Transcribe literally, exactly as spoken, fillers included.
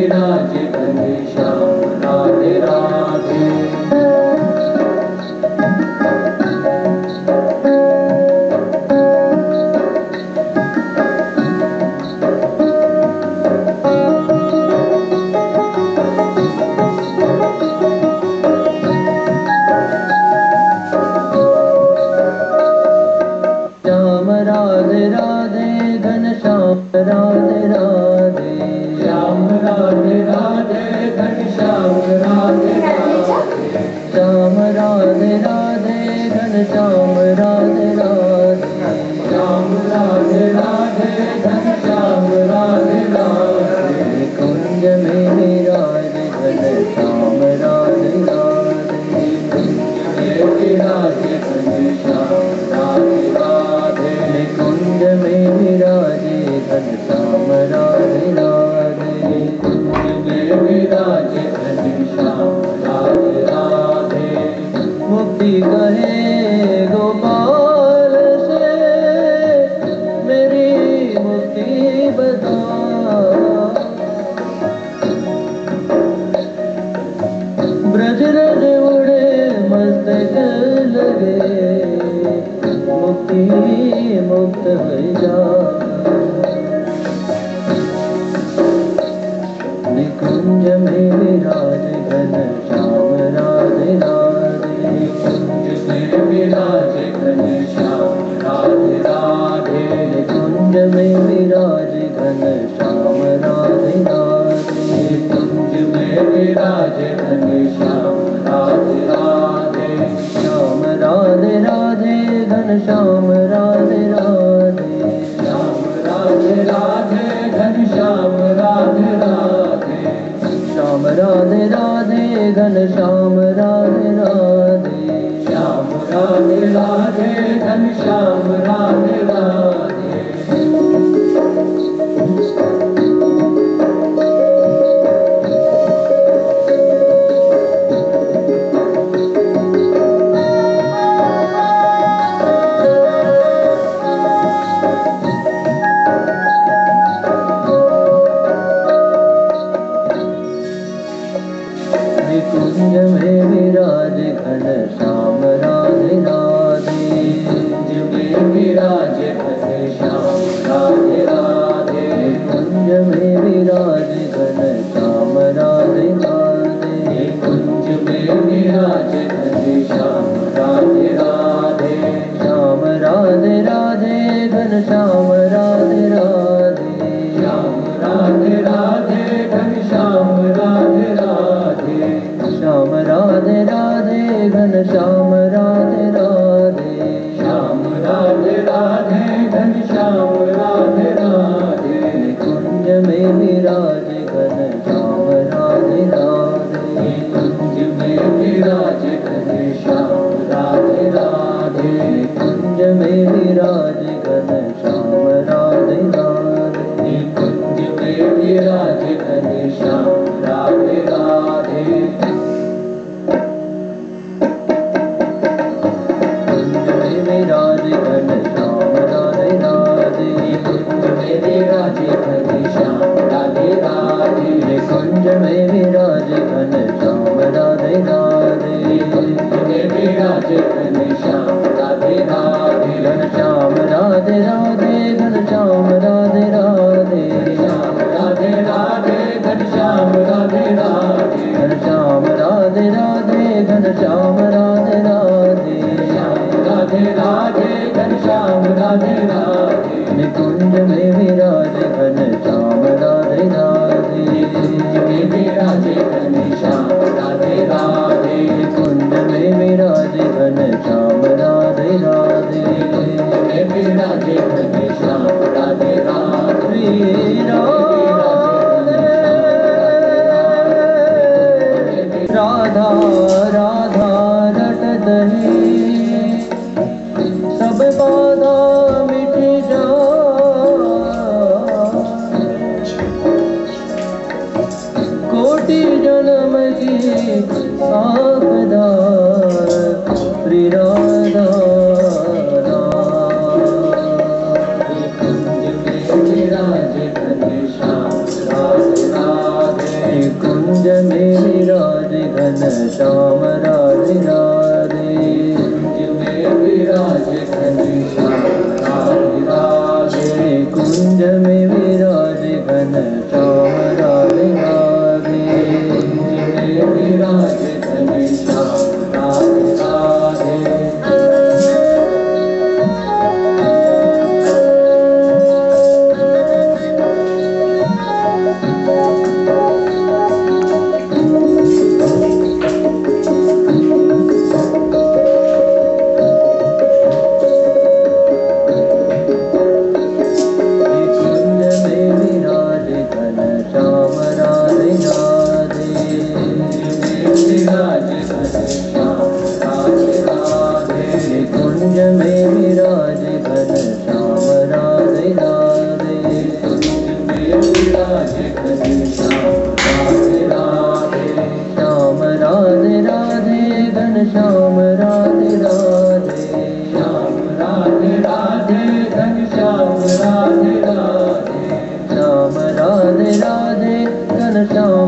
विराजे घने श्याम राधे राधे। राधे राधे श्याम राधे राधे घनश्याम राधे राधे। श्याम राधे राधे घनश्याम राधे राधे। श्याम राधे राधे घनश्याम राधे राधे। कुंज में विराजे घनश्याम राधे राधे। कुंज में विराजे घनश्याम राधे राधे। कुंज में विराजे घनश्याम राधे राधे। कुंज में विराजे घनश्याम राधे राधे। मुक्ति कहे गोपाल से मेरी मुक्ति बता। ब्रज रज उड़े मस्तक लगे मुक्ति मुक्त हो जा। निकुंज में विराजे घनश्याम राधे राधे। कुंज में विराजे घनश्याम राधे राधे। कुंज में विराजे घनश्याम राधे राधे। कुंज में विराजे घनश्याम राधे राधे। श्याम राधे राधे घनश्याम राधे राधे। श्याम राधे राधे घनश्याम राधे राधे। श्याम राधे राधे घनश्याम राधे राधे। श्याम राधे राधे घनश्याम राधे राधे। कुंज में विराजे घनश्याम राधे राधे। कुंज में विराजे घनश्याम राधे राधे। कुंज में विराजे घनश्याम राधे राधे। कुंज में विराजे घनश्याम राधे राधे। श्याम राधे राधे घनश्याम राधे राधे। श्याम राधे राधे घनश्याम राधे राधे। श्याम राधे राधे घनश्याम राधे राधे। श्याम राधे राधे घनश्याम राधे राधे। कुंज में विराजे घनश्याम राधे राधे। कुंज में विराजे घनश्याम राधे राधे। कुंज में विराजे घनश्याम राधे राधे। कुंज में विराजे घनश्याम राधे राधे। कुंज में विराजे घनश्याम राधे राधे। कुंज में विराजे घनश्याम राधे राधे। कुंज में विराजे घनश्याम राधे राधे। कुंज में विराजे घनश्याम राधे राधे। घनश्याम राधे राधे घनश्याम राधे राधे। श्याम राधे राधे घनश्याम राधे राधे। घनश्याम राधे राधे घनश्याम राधे राधे। श्याम राधे राधे घनश्याम राधे राधे। निकुंज में विराजे घनश्याम राधे राधे। कुंज में विराजे घनश्याम राधे राधे। कुंज में विराजे घनश्याम राधे राधे। कुंज में विराजे घनश्याम राधे राधे। श्री राधे राधा राधा रटत ही सब बाधा मिट जा। कोटि जन्म की साखदा श्री राधा कुंज में विराजे घनश्याम राधे राधे। श्याम राधे राधे। कुंज में विराज घनश्याम राधे राधे। कुंज में विराज घनश्याम राधे राधे। कुंज में विराज घनश्याम राधे राधे। कुंज में विराज घनश्याम राधे राधे। कुंज में विराज घनश्याम राधे राधे। श्याम राधे राधे घनश्याम राधे राधे। श्याम राधे राधे घनश्याम राधे राधे। श्याम राधे राधे घनश्याम